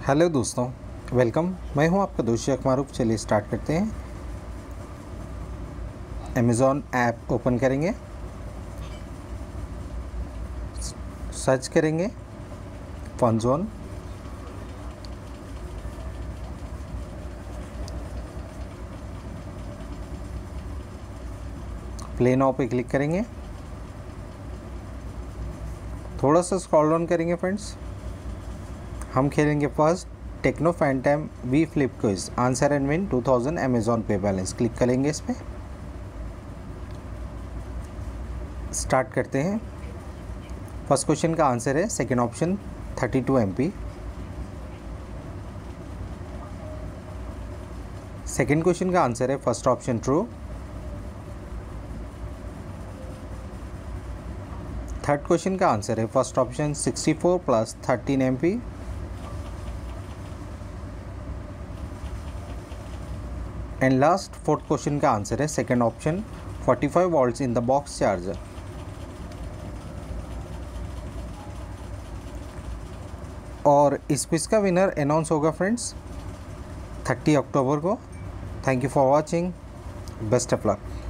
Hello दोस्तों, welcome. मैं हूं आपका दोस्त शेख मारूफ। चलिए स्टार्ट करते हैं। अमेज़ॉन ऐप ओपन करेंगे, सर्च करेंगे फन जोन। प्ले नाउ पे क्लिक करेंगे। थोड़ा सा स्क्रॉल डाउन करेंगे फ्रेंड्स। हम खेलेंगे first Tecno Phantom V Flip quiz answer and win 2000 Amazon pay balance. Click करेंगे इस पर, स्टार्ट करते हैं। फर्स्ट क्वेश्चन का आंसर है second option 32 MP। Second question का आंसर है first option true. Third question का आंसर है first option 64 + 13 MP। And last fourth question का आंसर है second option 45 volts in the box charger. और इस क्विज का विनर अनाउंस होगा फ्रेंड्स 30 अक्टूबर को। Thank you for watching. Best of luck.